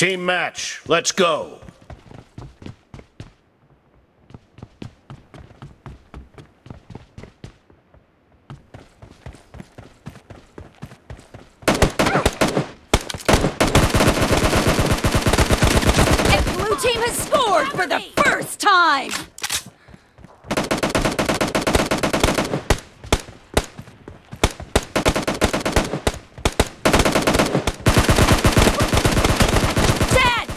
Team match. Let's go. Team has scored for the first time! Dead!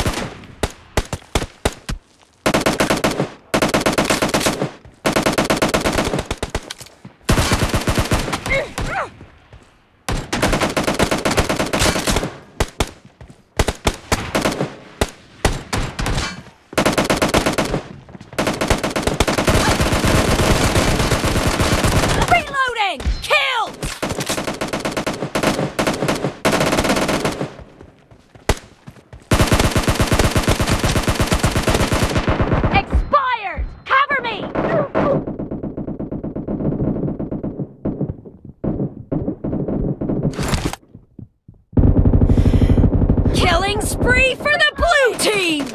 Killing spree for the blue team!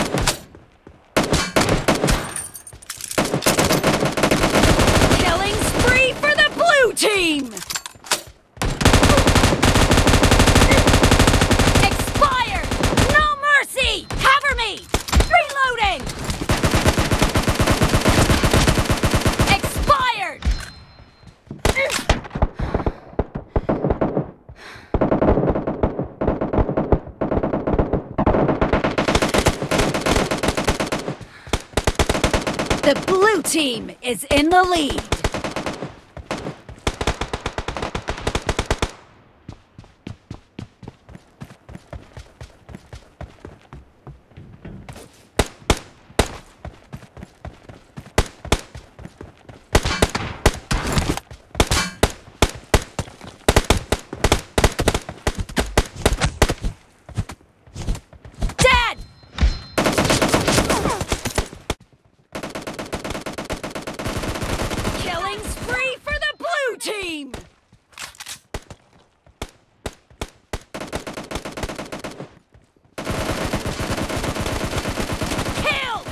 Killing spree for the blue team! Expired! No mercy! Cover me! Reloading! Expired! The blue team is in the lead. Team! Killed!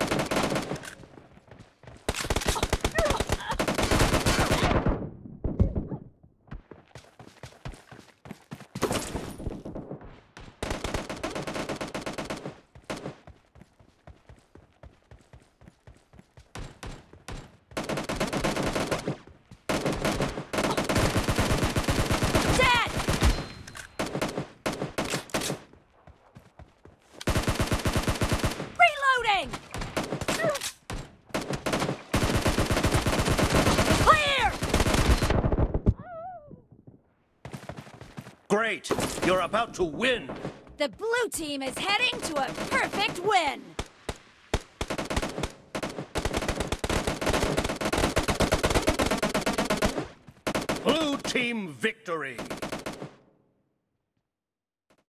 Great! You're about to win! The blue team is heading to a perfect win! Blue team victory!